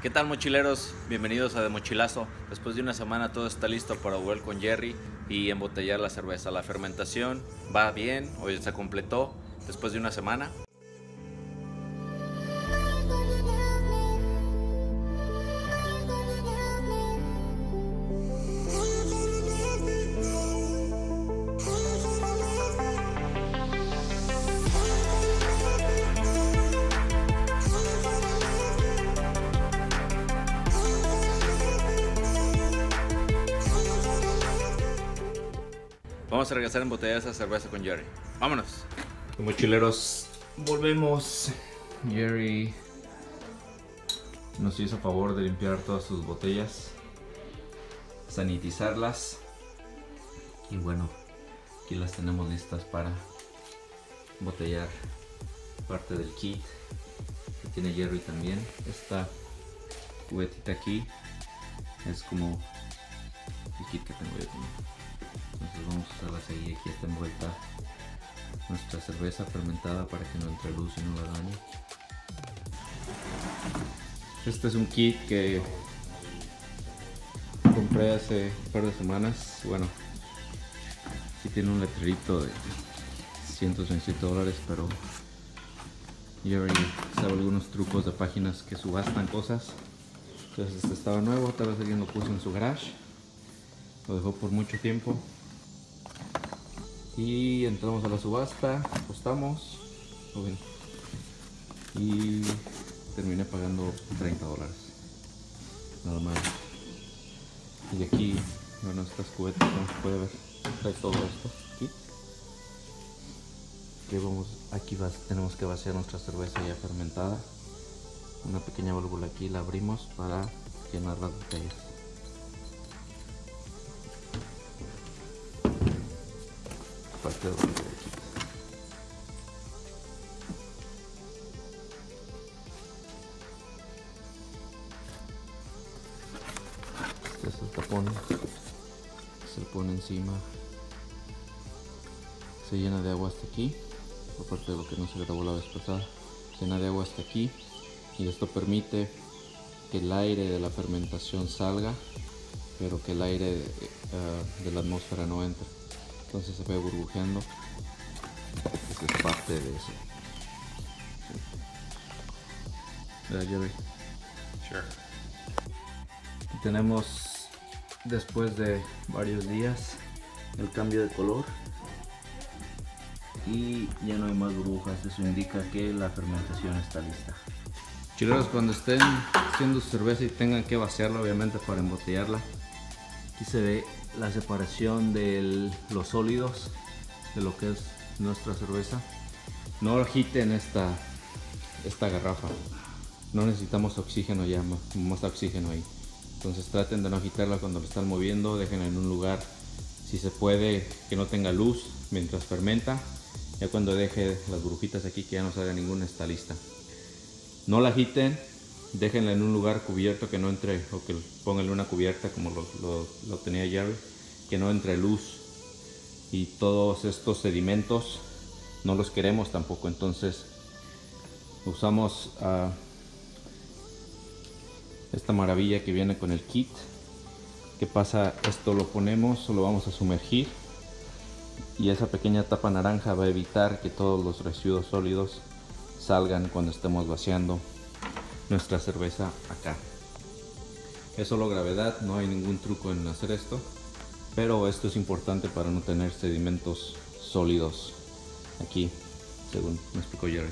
¿Qué tal, mochileros? Bienvenidos a De Mochilazo. Después de una semana todo está listo para volver con Jerry y embotellar la cerveza. La fermentación va bien, hoy se completó después de una semana. Vamos a regresar a embotellar esa cerveza con Jerry. ¡Vámonos! Mochileros, volvemos. Jerry nos hizo favor de limpiar todas sus botellas, sanitizarlas y bueno, aquí las tenemos listas para embotellar parte del kit que tiene Jerry también. Esta cubetita aquí es como el kit que tengo yo también. Entonces vamos a usarlas ahí. Aquí está envuelta nuestra cerveza fermentada para que no entre luz y no la dañe. Este es un kit que compré hace un par de semanas. Bueno, aquí tiene un letrerito de $127, pero Jerry sabe algunos trucos de páginas que subastan cosas. Entonces este estaba nuevo, tal vez alguien lo puso en su garage, lo dejó por mucho tiempo. Y entramos a la subasta, apostamos y terminé pagando $30, nada más. Y aquí, bueno, estas cubetas, como se puede ver, trae todo esto aquí. Aquí tenemos que vaciar nuestra cerveza ya fermentada. Una pequeña válvula aquí, la abrimos para llenar las botellas. Parte de lo que hay aquí. Este es el tapón, se le pone encima, se llena de agua hasta aquí, aparte de lo que no se grabó la vez pasada, se llena de agua hasta aquí y esto permite que el aire de la fermentación salga, pero que el aire de la atmósfera no entre. Entonces se ve burbujeando. Esa es parte de eso. ¿Verdad, Jerry? Sure. Aquí tenemos, después de varios días, el cambio de color y ya no hay más burbujas. Eso indica que la fermentación está lista. Chileros, cuando estén haciendo cerveza y tengan que vaciarla, obviamente, para embotellarla, aquí se ve la separación de los sólidos de lo que es nuestra cerveza. No agiten esta garrafa, no necesitamos oxígeno ya, más oxígeno ahí. Entonces traten de no agitarla cuando lo están moviendo, déjenla en un lugar, si se puede, que no tenga luz mientras fermenta. Ya cuando deje las burbujitas aquí, que ya no salga ninguna, está lista. No la agiten, déjenla en un lugar cubierto, que no entre, o que pónganle una cubierta como lo tenía Jerry, que no entre luz y todos estos sedimentos no los queremos tampoco. Entonces usamos esta maravilla que viene con el kit. ¿Qué pasa? Esto lo ponemos, lo vamos a sumergir y esa pequeña tapa naranja va a evitar que todos los residuos sólidos salgan cuando estemos vaciando nuestra cerveza acá. Es solo gravedad, no hay ningún truco en hacer esto, pero esto es importante para no tener sedimentos sólidos aquí, según me explicó Jerry.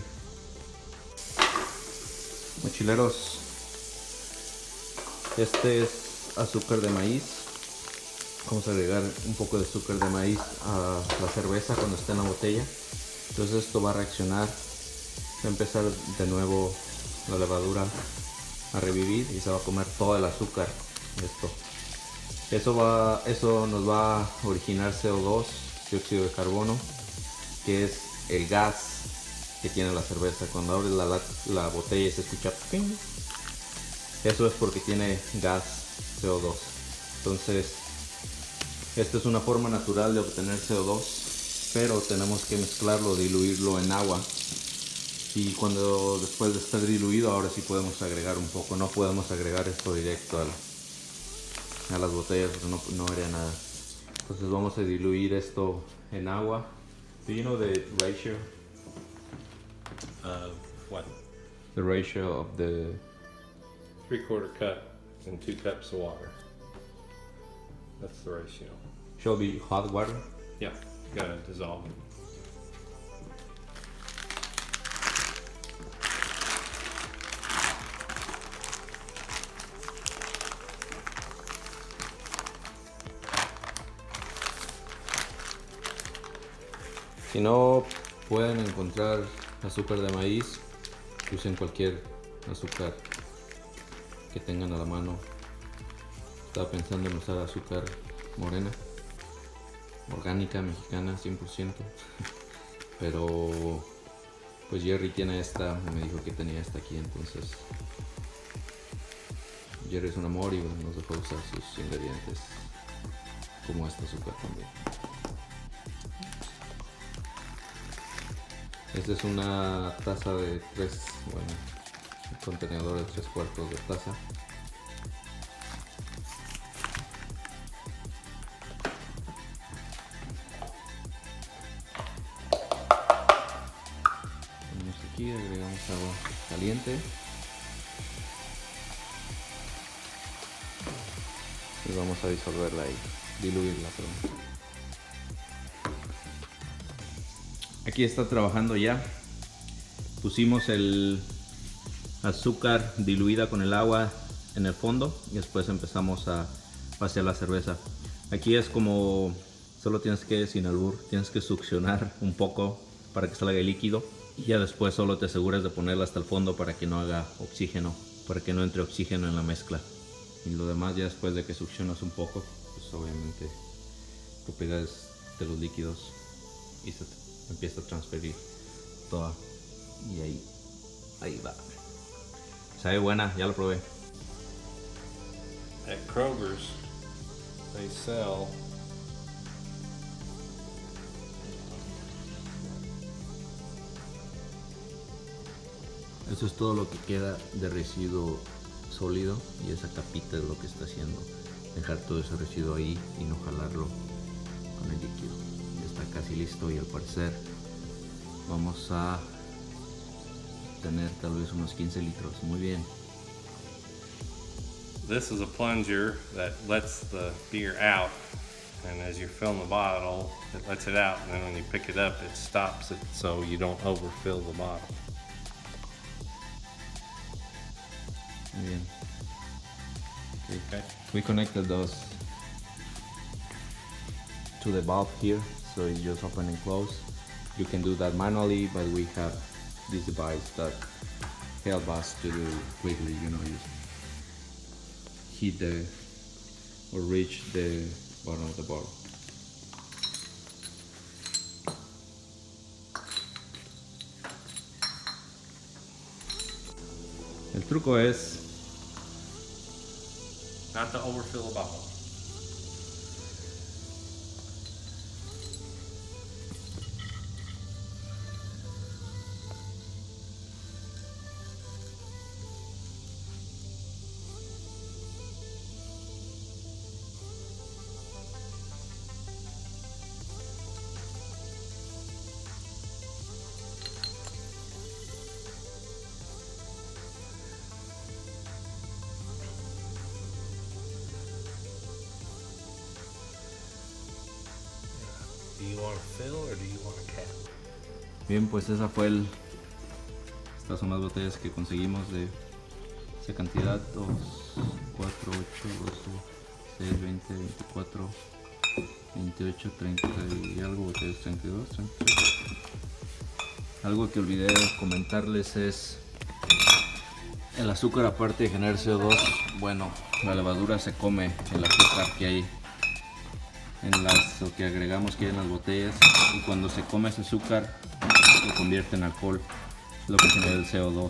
Mochileros, este es azúcar de maíz. Vamos a agregar un poco de azúcar de maíz a la cerveza cuando esté en la botella. Entonces esto va a reaccionar, va a empezar de nuevo la levadura a revivir y se va a comer todo el azúcar. Eso nos va a originar CO2, dióxido de carbono, que es el gas que tiene la cerveza. Cuando abres la botella y se escucha ping, eso es porque tiene gas CO2. Entonces esta es una forma natural de obtener CO2, pero tenemos que mezclarlo, diluirlo en agua Y cuando después de estar diluido, ahora sí podemos agregar un poco. No podemos agregar esto directo a las botellas, porque no haría nada. Entonces vamos a diluir esto en agua. Do you know the ratio? What? The ratio of the... 3/4 cup and 2 cups of water. That's the ratio. Shall be hot water? Yeah, you gotta dissolve it. Si no pueden encontrar azúcar de maíz, usen cualquier azúcar que tengan a la mano. Estaba pensando en usar azúcar morena, orgánica, mexicana, 100%. Pero pues Jerry tiene esta, me dijo que tenía esta aquí, entonces Jerry es un amor y nos dejó usar sus ingredientes como este azúcar también. Esta es una taza de un contenedor de 3/4 de taza. Ponemos aquí, agregamos agua caliente. Y vamos a disolverla y diluirla, perdón. Aquí está trabajando ya. Pusimos el azúcar diluida con el agua en el fondo y después empezamos a vaciar la cerveza. Aquí es como, solo tienes que, sin albur, tienes que succionar un poco para que salga el líquido y ya después solo te aseguras de ponerla hasta el fondo para que no haga oxígeno, para que no entre oxígeno en la mezcla. Y lo demás ya después de que succionas un poco, pues obviamente propiedades de los líquidos y se empieza a transferir toda y ahí va. Sabe buena, ya lo probé. At Kroger's, they sell Eso es todo lo que queda de residuo sólido y esa capita es lo que está haciendo, dejar todo ese residuo ahí y no jalarlo con el líquido. Ya está casi listo y al parecer vamos a tener tal vez unos 15 litros. Muy bien. This is a plunger that lets the beer out, and as you're filling the bottle, it lets it out, and then when you pick it up, it stops it so you don't overfill the bottle. Muy bien. Okay. We connected those to the valve here, so it's just open and close. You can do that manually, but we have this device that help us to do quickly, you hit or reach the bottom of the bottle. El truco es Not to overfill the bottle. Do you want a fill or do you want a cap? bien, pues esa fue estas son las botellas que conseguimos de esa cantidad: 2, 4, 8, 12, 6, 20, 24, 28, 30 y algo, botellas 32, 33. Algo que olvidé comentarles es el azúcar, aparte de generar CO2, bueno, la levadura se come el azúcar que hay lo que agregamos que hay en las botellas, y cuando se come ese azúcar lo convierte en alcohol, lo que genera el CO2,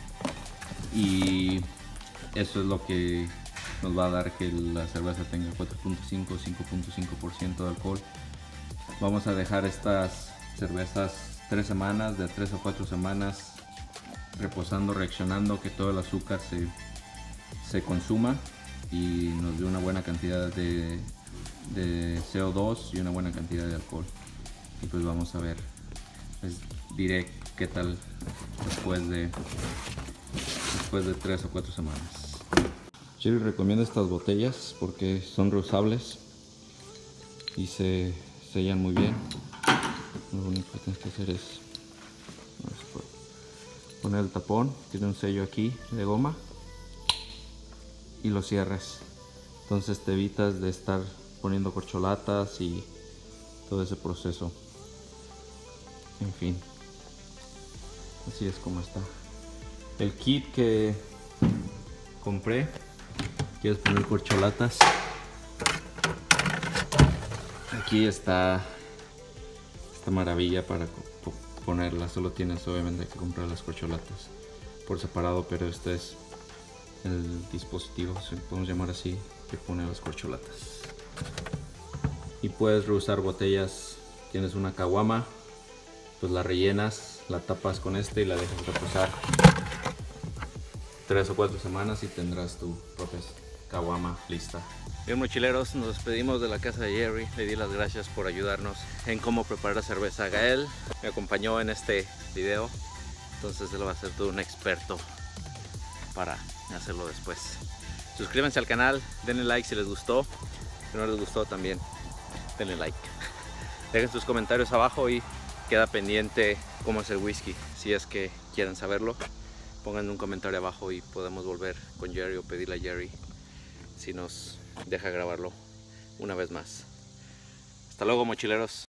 y eso es lo que nos va a dar que la cerveza tenga 4.5 o 5.5% de alcohol. Vamos a dejar estas cervezas 3 semanas, de 3 a 4 semanas reposando, reaccionando, que todo el azúcar se consuma y nos dé una buena cantidad de CO2 y una buena cantidad de alcohol. Y pues vamos a ver, les diré qué tal después de 3 o 4 semanas. Jerry recomienda estas botellas porque son reusables y se sellan muy bien. Lo único que tienes que hacer es poner el tapón, tiene un sello aquí de goma y lo cierras. Entonces te evitas de estar poniendo corcholatas y todo ese proceso. En fin, así es como está. El kit que compré, quieres poner corcholatas. Aquí está esta maravilla para ponerlas. Solo tienes obviamente que comprar las corcholatas por separado, pero este es el dispositivo, si podemos llamar así, que pone las corcholatas. Y puedes reusar botellas. Tienes una caguama, pues la rellenas, la tapas con este y la dejas reposar 3 o 4 semanas y tendrás tu propia caguama lista. Bien, mochileros, nos despedimos de la casa de Jerry. Le di las gracias por ayudarnos en cómo preparar cerveza. Gael me acompañó en este video, entonces él va a ser todo un experto para hacerlo después. Suscríbanse al canal, denle like si les gustó, si no les gustó también denle like. Dejen sus comentarios abajo y queda pendiente cómo es el whisky. Si es que quieren saberlo, pongan un comentario abajo y podemos volver con Jerry o pedirle a Jerry si nos deja grabarlo una vez más. Hasta luego, mochileros.